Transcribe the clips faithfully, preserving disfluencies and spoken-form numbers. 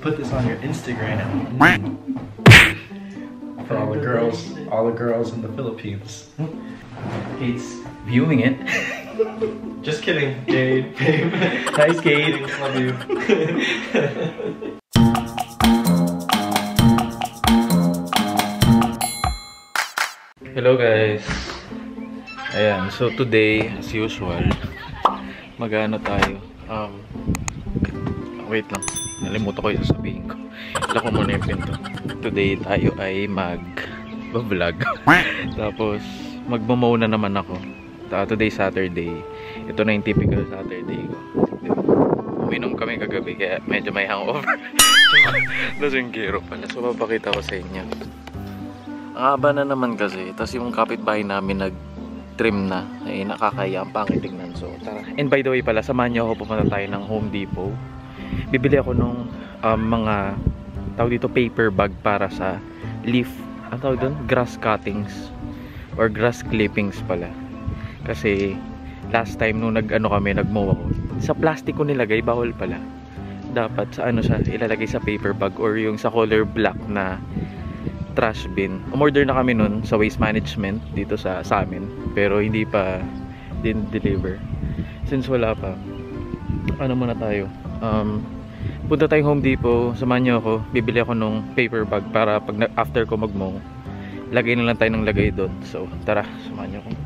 put this on your Instagram. For all the girls, all the girls in the Philippines. Hates viewing it. Just kidding, Jade, babe. Nice, Jade. Love you. Hello guys. Ayan, so today, as usual, mag-ano tayo. Um, wait lang, nalimutan ko yung sasabihin ko. Lako muna yung pinto. Today tayo ay mag-vlog. Tapos, magmamaw na naman ako. Today Saturday. Ito na yung typical Saturday ko. Uminom kami kagabi kaya medyo may hangover. Lasing giro pala. So, papakita ko sa inyo. Ang haba na naman kasi. Tapos yung kapitbahay namin nag-trim na. Ay, nakakaya. Ang pangit tignan. So, tara. And by the way pala, samahan niyo ako, pumunta tayo ng Home Depot. Bibili ako nung um, mga tawag dito paper bag para sa leaf. Ang tawag doon? Grass cuttings. Or grass clippings pala. Kasi last time nung nag-ano kami, nag-mow ako. Sa plastic ko nilagay, bawal pala. Dapat sa ano siya, ilalagay sa paper bag or yung sa color black na trash bin. Umorder na kami nun sa waste management dito sa, sa amin. Pero hindi pa din deliver. Since wala pa, ano muna tayo? Um, punta tayong Home Depot. Samahan niyo ako. Bibili ako nung paper bag para pag after ko mag-mow, lagay na lang tayo ng lagay doon. So, tara. Samahan niyo ako.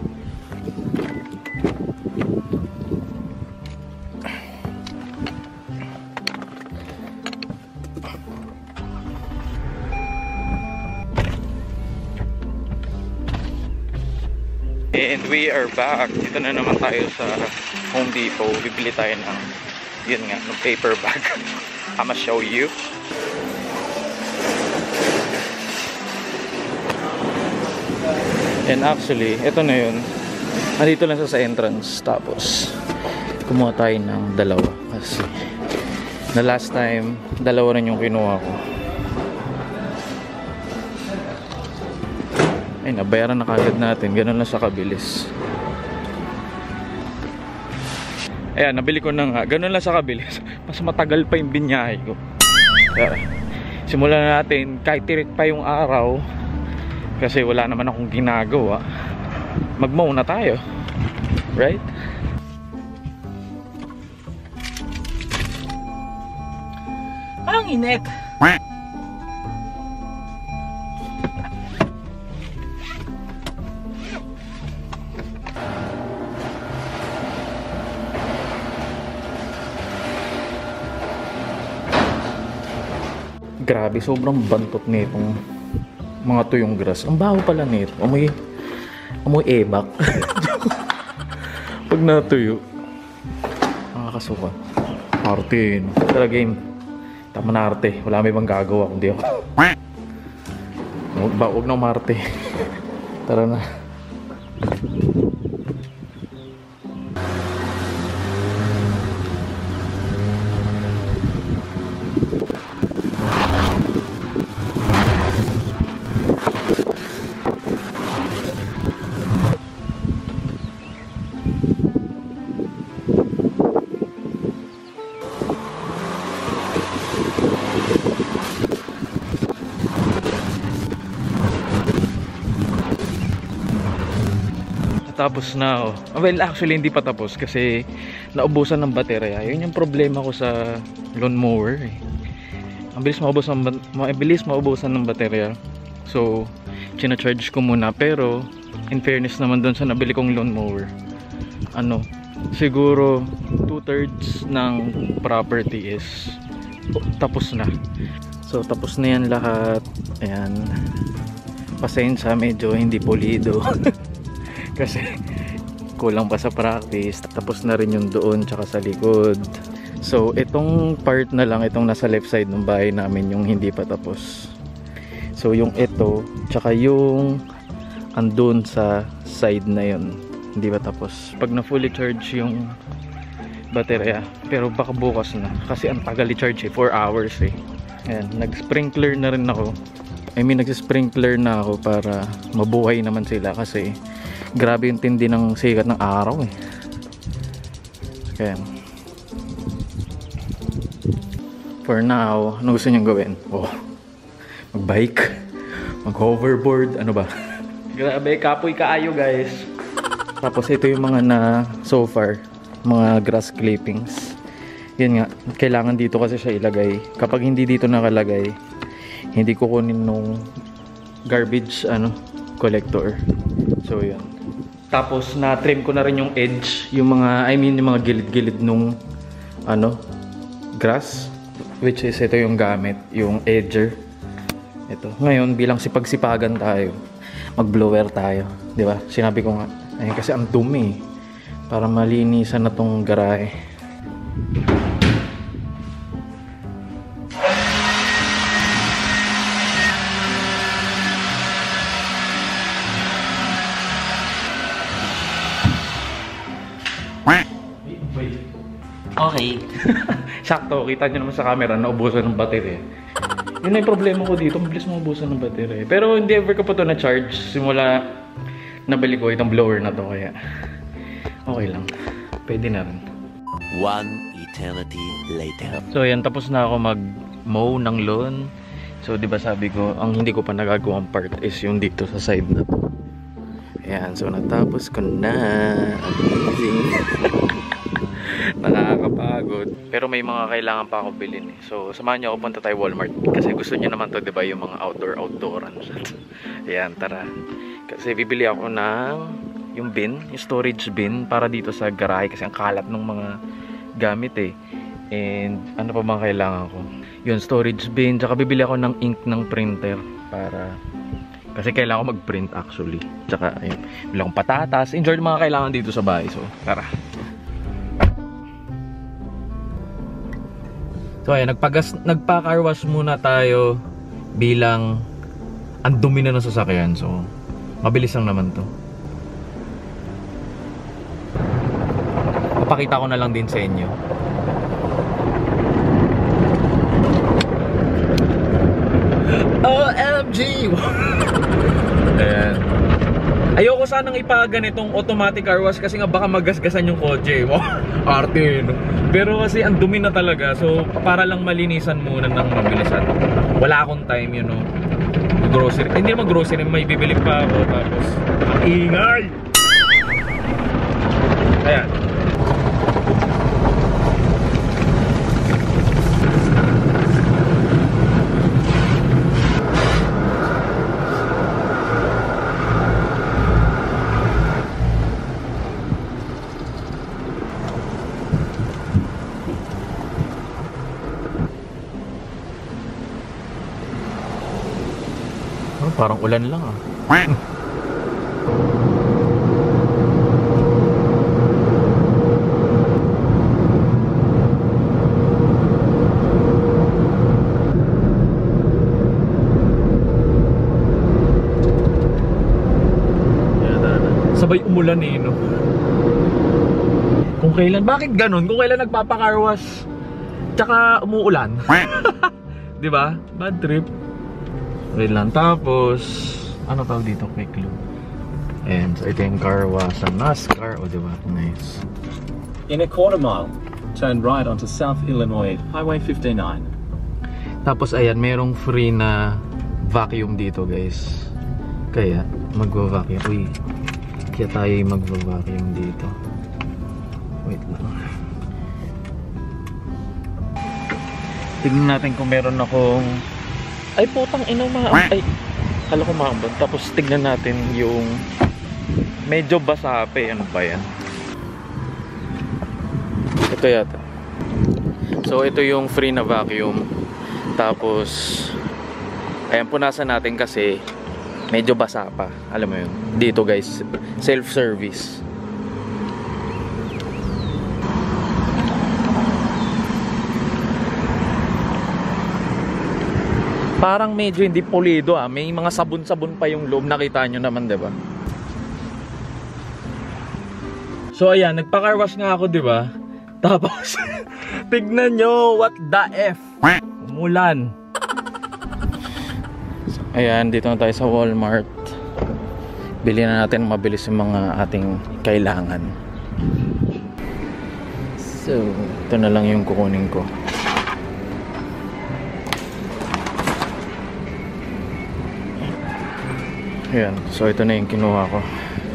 And we are back. Dito na naman tayo sa Home Depot. Bibili tayo ng, yun nga, ng paper bag. I'ma show you. And actually, ito na yun. Nandito lang sa, sa entrance. Tapos, kumuha tayo ng dalawa. Kasi, na last time, dalawa rin yung kinuha ko. Ay, nabayaran na kagad natin. Ganun lang sa kabilis. Ayan, nabili ko na nga. Ganun lang sa kabilis. Mas matagal pa yung binyahe ko. Kaya, simulan na natin. Kahit tirik pa yung araw. Kasi wala naman akong ginagawa. Mag-mow na tayo. Right? Ang init. Grabe, sobrang bantot nitong mga tuyong grass. Ang baho pala nito. Amoy, amoy ebak. Pag natuyo, nakakasuka. Arte. Tara game. Tama na arte. Wala may bang gagawa kundi ako. Huwag ba, huwag na umarte. Tara na. Tapos na oh. Well, actually hindi pa tapos kasi naubusan ng baterya. Yun yung problema ko sa lawnmower eh. Ang bilis maubusan, mabilis maubusan ng baterya. So, china-charge ko muna. Pero, in fairness naman doon sa nabili kong lawnmower, ano, siguro two thirds ng property is oh, tapos na. So, tapos na yan lahat. Ayan. Pasensya, medyo hindi pulido. Kasi kulang pa sa practice. Tapos na rin yung doon tsaka sa likod. So itong part na lang, itong nasa left side ng bahay namin yung hindi pa tapos. So yung ito tsaka yung andun sa side na yun hindi pa tapos. Pag na fully charge yung baterya, pero baka bukas na kasi ang tagal i-charge eh, four hours eh. Ayan, nag-sprinkler na rin ako. I mean nag-sprinkler na ako para mabuhay naman sila kasi grabe yung tindi ng sikat ng araw eh. Kaya For now, ano gusto niyang gawin? Oh, mag-bike, mag-hoverboard, ano ba? Grabe, kapoy kaayo guys. Tapos ito yung mga na so far, mga grass clippings. Yun nga, kailangan dito kasi siya ilagay. Kapag hindi dito nakalagay, hindi kukunin nung garbage ano collector. So yun. Tapos na-trim ko na rin yung edge, yung mga, I mean yung mga gilid-gilid nung ano, grass. Which is ito yung gamit, yung edger. Ito. Ngayon, bilang sipag-sipagan tayo, mag-blower tayo. Di ba? Sinabi ko nga, ayun kasi ang dumi. Para malinisan na tong garahe. Okay. Sakto, kita nyo naman sa camera, naubusan ng battery. Yun na yung problema ko dito, mabilis maubusan ng battery. Pero hindi ever ko pa ito na-charge. Simula nabili ko itong blower na to, kaya okay lang. Pwede na rin. One eternity later. So yan, tapos na ako mag-mow ng lawn. So di ba sabi ko, ang hindi ko pa nagagawang part is yung dito sa side na to. Ayan, so natapos ko na. Amazing. Nakakapagod. Pero may mga kailangan pa ako bilhin eh. So samahan niyo ako, punta tayo Walmart. Kasi gusto niyo naman to, di ba, yung mga outdoor-outdooran. Ayan, tara. Kasi bibili ako ng yung bin, yung storage bin para dito sa garahe. Kasi ang kalat ng mga gamit eh. And ano pa bang kailangan ko? Yun, storage bin. Tsaka bibili ako ng ink ng printer para... Kasi kailangan ko mag-print actually. Tsaka ayun, bibili akong patatas. Enjoy yung mga kailangan dito sa bahay. So tara. So ayan, nagpagas, nagpa-car wash muna tayo bilang ang dumi na ng sasakyan. So mabilis lang naman to. Papakita ko na lang din sa inyo. O M G! Ayan. Ayoko sanang ipaganitong automatic car wash kasi nga baka magasgasan yung kotse. Arte, no? Pero kasi ang dumi na talaga. So para lang malinisan muna ng mabilisan. Wala akong time, you know. Grocery. Hindi naman grocery, may bibili pa ako. Tapos ang ingay. Ayan. Parang ulan lang ah. Sabay umulan eh, no? Kung kailan, bakit ganun? Kung kailan nagpapa-car wash tsaka umuulan. Di ba? Bad trip. Wait lang. Tapos ano tawag dito? Quick loop. And so ito yung car wash sa NASCAR. O diba? Nice. In a quarter mile, turn right onto South Illinois Highway fifty-nine. Tapos ayan, merong free na vacuum dito guys. Kaya magva-vacuum. Uy, kaya tayo magva-vacuum dito. Wait lang. Tignan natin kung meron akong... Ay, putang ina, maambon. Ay, kala ko maambon. Tapos tignan natin yung medyo basa pa eh. Ano ba yan? Ito yata. So, ito yung free na vacuum. Tapos, ayan, punasan natin kasi medyo basa pa. Alam mo yun. Dito guys, self-service. Parang medyo hindi pulido ah. May mga sabon-sabon pa yung loob. Nakita nyo naman, diba? So ayan, nagpa-car wash nga ako, diba? Tapos, tignan nyo, what the F? Umulan. So, ayan, dito na tayo sa Walmart. Bili na natin mabilis yung mga ating kailangan. So, ito na lang yung kukunin ko. Ayan, so ito na yung kinuha ko.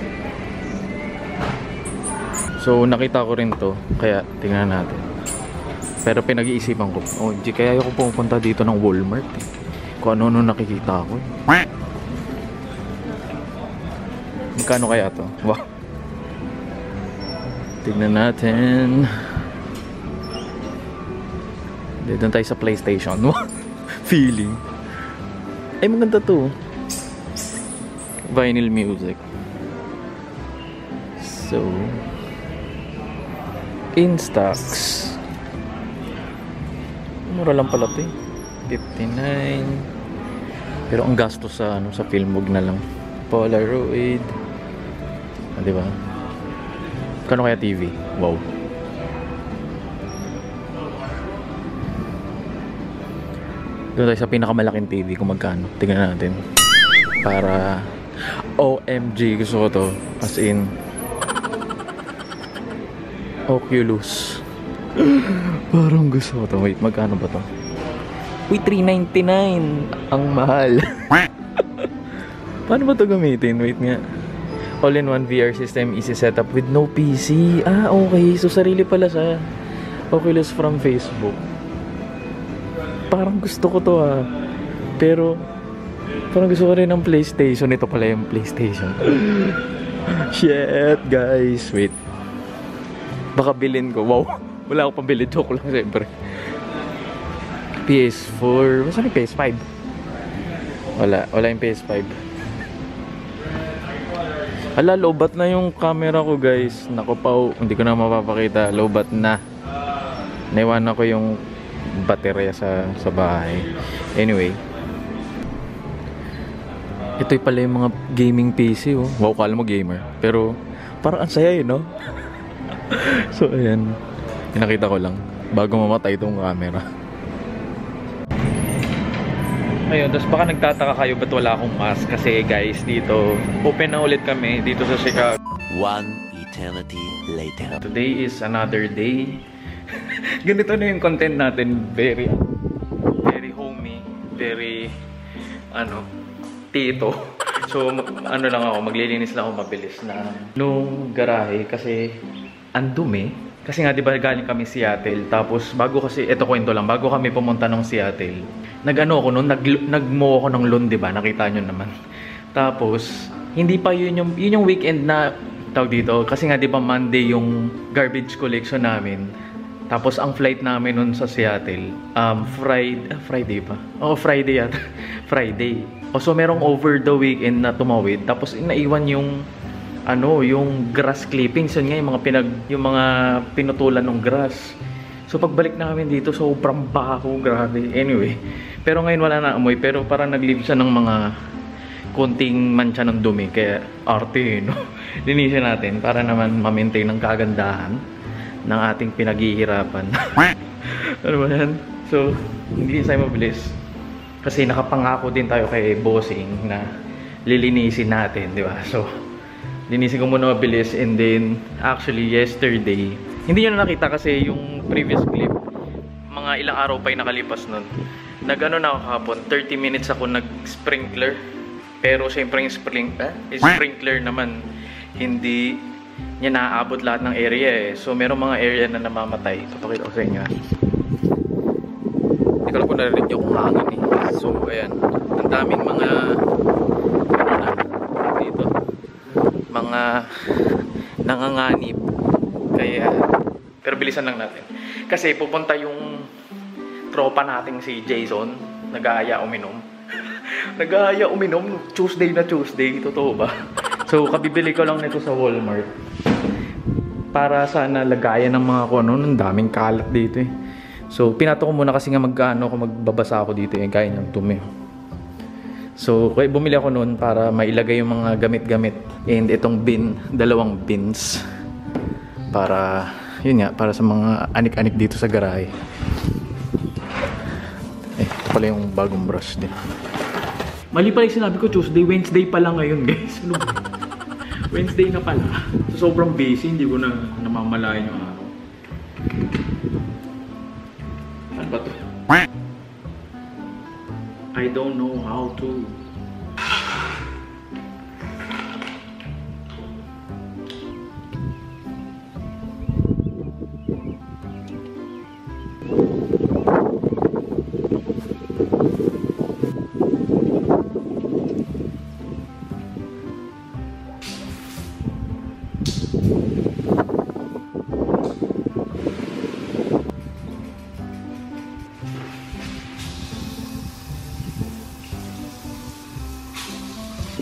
So nakita ko rin to, kaya tingnan natin. Pero pinag-iisipan ko, oh, di kaya ako pumunta dito ng Walmart eh. Kung ano-ano nakikita ko. Magkano kaya to? Wow. Tignan natin. Doon tayo sa PlayStation. Feeling. Ay, maganda to. Vinyl music. So, in stocks. Mura lang pala to eh. fifty-nine. Pero ang gasto sa ano sa film, wag na lang. Polaroid. Ah, di ba? Kano kaya T V? Wow. Doon tayo sa pinakamalaking T V kung magkano. Tingnan natin. Para O M G, gusto ko to. As in Oculus. Parang gusto ko to. Wait, magkano ba to? Wait, three ninety-nine. Ang mahal. Paano ba to gamitin? Wait nga. All-in-one V R system, easy setup with no P C. Ah, okay. So, sarili pala sa Oculus from Facebook. Parang gusto ko to ah. Pero, parang gusto ko rin ng PlayStation. Ito pala yung PlayStation. Shit, guys. Wait. Baka bilhin ko. Wow. Wala akong pambili. Joke lang, siyempre. P S four. Saan yung P S five? Wala. Wala yung P S five. Hala, lobat na yung camera ko, guys. Naku pa, hindi ko na mapapakita. Lobat na. Naiwanan ko yung baterya sa, sa bahay. Anyway. Ito pala yung mga gaming P C, oh. Wow, kala mo gamer. Pero, parang ang saya, eh, no? So, ayan. Pinakita ko lang. Bago mamatay itong camera. Ayun, tapos baka nagtataka kayo ba't wala akong mask. Kasi guys, dito, open na ulit kami dito sa Chicago. One eternity later. Today is another day. Ganito na yung content natin. Very, very homey. Very, ano, tito. So, ano lang ako, maglilinis lang ako mabilis na nung garahe kasi ang dumi. Kasi nga, di ba galing kami Seattle. Tapos, bago kasi, eto kwento lang, bago kami pumunta ng Seattle, nag-ano ako noon, nag, nag-mow ako ng lawn, di ba? Nakita nyo naman. Tapos, hindi pa yun yung, yun yung weekend na, tawag dito, kasi nga, di ba, Monday yung garbage collection namin. Tapos, ang flight namin noon sa Seattle, um, Friday, ah, Friday pa? Oo, Friday yata. Friday. O, so, merong over the weekend na tumawid. Tapos, naiwan yung, ano, yung grass clippings, yun nga, yung mga, pinag, yung mga pinutulan ng grass. So, pagbalik namin dito, sobrang baho, grabe. Anyway, pero ngayon wala na amoy, pero parang nag-leave siya ng mga konting mancha ng dumi. Kaya, arte, no? Linisin natin para naman ma-maintain ang kagandahan ng ating pinaghihirapan. Ano ba yan? So, hindi tayo mabilis. Kasi nakapangako din tayo kay bossing na lilinisin natin, di ba? So, linisin ko muna mabilis, and then actually yesterday, hindi nyo na nakita kasi yung previous clip, mga ilang araw pa yung nakalipas nun. Nag-ano na ako kahapon, thirty minutes ako nag-sprinkler. Pero syempre yung spring, eh, yung sprinkler naman, hindi niya naaabot lahat ng area eh. So merong mga area na namamatay. Papakita ko sa inyo. Hindi ko lang kung narinig yung hangin eh. So ayan, ang daming mga ano na, dito, mga nanganganib. Kaya, pero bilisan lang natin. Kasi pupunta yung tropa nating si Jason, nag-aaya uminom. Nag-aaya uminom Tuesday na Tuesday, totoo ba? So, kabibili ko lang nito sa Walmart. Para sana lagayan ng mga kuno, ng daming kalat dito eh. So, pinato ko muna kasi nga magkano kung magbabasa ako dito eh, kaya niyang tumi. So, kaya bumili ako noon para mailagay yung mga gamit-gamit. And itong bin, dalawang bins. Para, yun nga, para sa mga anik-anik dito sa garahe. Eh, ito pala yung bagong brush din. Mali pala yung sinabi ko, Tuesday, Wednesday pala ngayon, guys. Ano? Wednesday na pala. So, sobrang busy, hindi ko na namamalayan yung araw. Ano ba to? I don't know how to.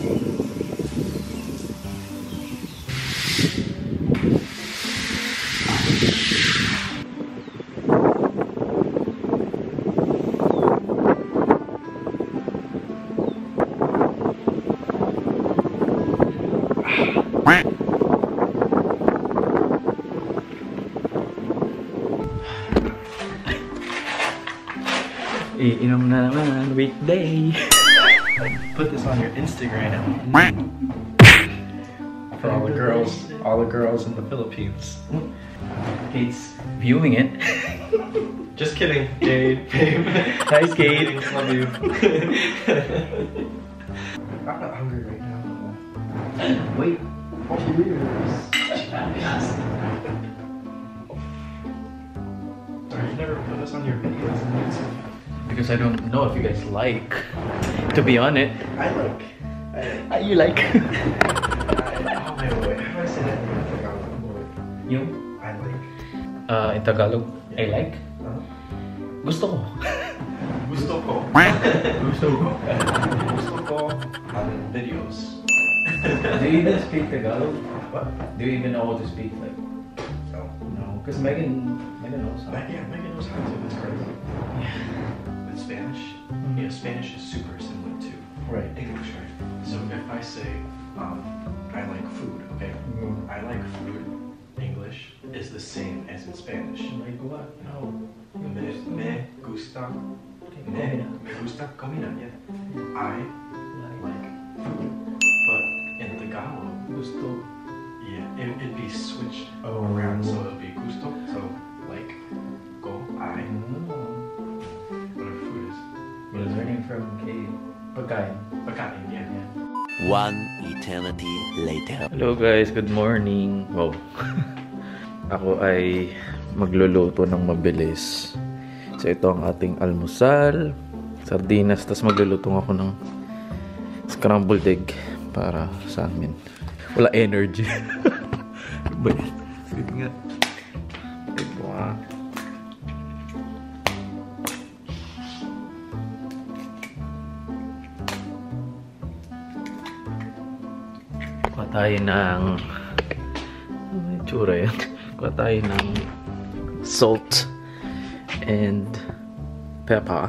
Iinom na naman weekday. Put this on your Instagram. For all the girls, all the girls in the Philippines. Kate's viewing it. Just kidding, Jade, babe. Hi, Kate. Love you. I'm not hungry right now. Wait. Oh, years. Sorry, you never put this on your videos. Because I don't know if you guys like to be on it. I like. I, Uh, you like? I, oh, wait, wait. How do I say that in Tagalog? You? I like. Uh, in Tagalog, I like? Huh? Gusto ko. Gusto ko. Gusto ko. Gusto ko on videos. Do you even speak Tagalog? What? Do you even know how to speak? Like, No. no. Because Megan, Megan knows how. But yeah, Megan knows how to. That's crazy. With Spanish, yeah, Spanish is super similar to Right. English, right? So if I say, um, I like food, okay? Mm. I like food, English is the same as in Spanish. Like what? No. Me, me gusta, me, me gusta comida, yeah. I like food. But in Tagalog, Gusto. yeah, it, it'd be switched Oh. around. So it'd be gusto, so like, go, I, whatever food is. You're learning from Kate. Pagkain. Pagkain, yeah. One eternity later. Hello guys, good morning. Wow. Ako ay magluluto ng mabilis. So ito ang ating almusal, sardinas, tapos magluluto ako ng scrambled egg para sa amin. Wala energy. But, wait nga. Wait mo ah. Kuha tayo ng... Ano yung tsura yan? Kuha tayo ng salt and pepper.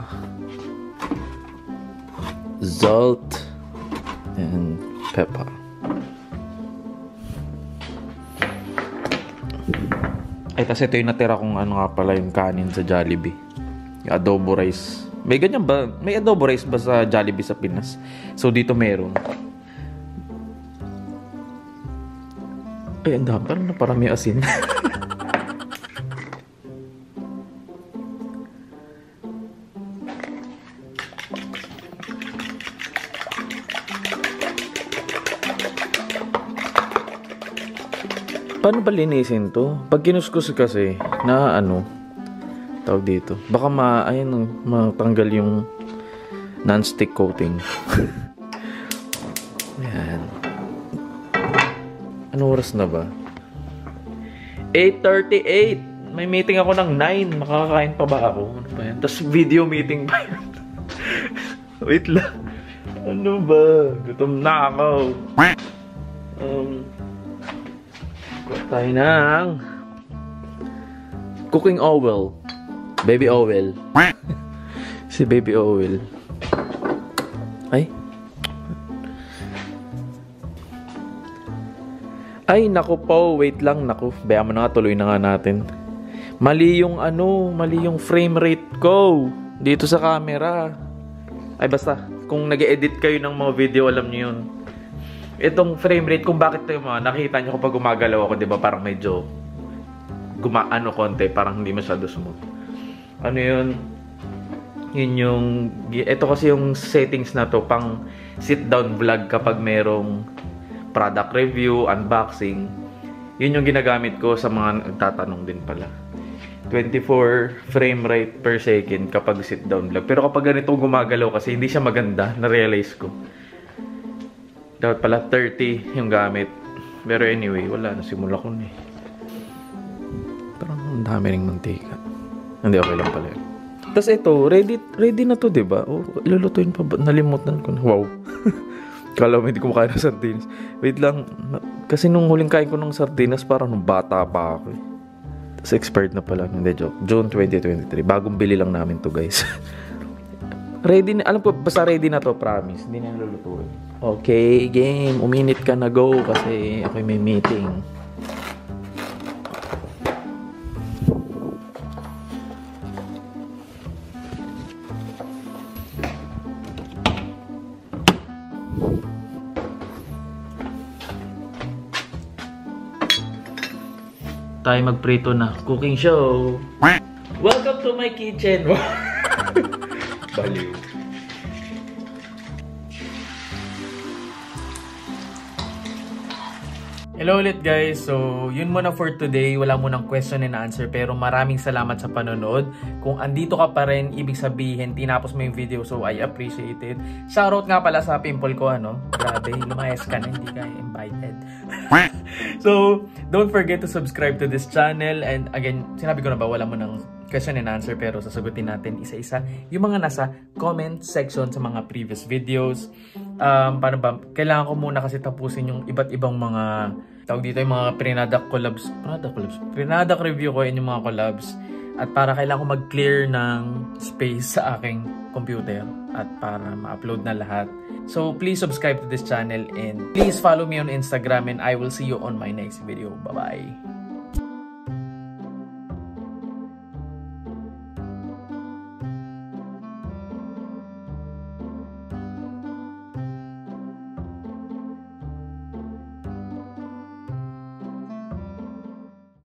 Salt and pepper. Ay, tas ito yung natira kong ano nga pala yung kanin sa Jollibee. Yung adobo rice. May ganyan ba? May adobo rice ba sa Jollibee sa Pinas? So, dito meron. Ay, ang dami. Parang naparami asin. Paano ba linisin to? Pag kinuskus kasi, na ano, tawag dito. Baka ma, ayun, matanggal yung non-stick coating. Ayan. Ano oras na ba? eight thirty-eight! May meeting ako ng nine. Makakakain pa ba ako? Ano ba yan? Tapos video meeting pa yan. Wait lang. Ano ba? Gutom na ako. Um... Tayo ng cooking oil. Baby oil. Si baby oil. Ay. Ay, naku po. Wait lang, naku. Bayaan mo na nga, tuloy na nga natin. Mali yung ano, mali yung frame rate ko dito sa camera. Ay, basta. Kung nag-edit kayo ng mga video, alam niyo yun. Itong frame rate, kung bakit ito yung mga nakita nyo kapag gumagalaw ako, di ba? Parang medyo gumaano konti, parang hindi masyado smooth. Ano yun? Yun yung, ito kasi yung settings na to, pang sit down vlog kapag merong product review, unboxing. Yun yung ginagamit ko sa mga nagtatanong din pala. twenty-four frame rate per second kapag sit down vlog. Pero kapag ganito gumagalaw kasi, hindi siya maganda, na-realize ko. Dapat pala thirty yung gamit. Pero anyway, wala. Nasimula ko na eh. Parang ang dami ring mantika. Hindi, okay lang pala yun. Tapos ito, ready, ready na to, diba? O, lulutuin pa ba? Nalimutan ko na. Wow. Kala mo hindi ko makain ng sardinas. Wait lang. Kasi nung huling kain ko ng sardinas, parang nung bata pa ako eh. Tapos expired na pala. Hindi, joke. June twenty twenty-three. Bagong bili lang namin to, guys. Ready na. Alam ko, basta ready na to, promise. Hindi na nalulutuin. Okay, game. Uminit ka na, go. Kasi ako'y may meeting. Tayo magprito na. Cooking show. Welcome to my kitchen. Baliw. Hello ulit guys. So, yun muna for today. Wala munang question and answer. Pero maraming salamat sa panonood. Kung andito ka pa rin, ibig sabihin, tinapos mo yung video. So, I appreciate it. Shoutout nga pala sa pimple ko, ano? Grabe, lumayas ka na. Hindi ka invited. So, don't forget to subscribe to this channel. And again, sinabi ko na ba, wala mo ng question and answer. Pero sasagutin natin isa-isa yung mga nasa comment section sa mga previous videos. Um, paano ba? Kailangan ko muna kasi tapusin yung iba't ibang mga tawag dito, yung mga Prinadak collabs. Prinadak collabs? Prinadak review ko yun yung mga collabs. At para kailangan ko mag-clear ng space sa aking computer. At para ma-upload na lahat. So, please subscribe to this channel and please follow me on Instagram and I will see you on my next video. Bye-bye!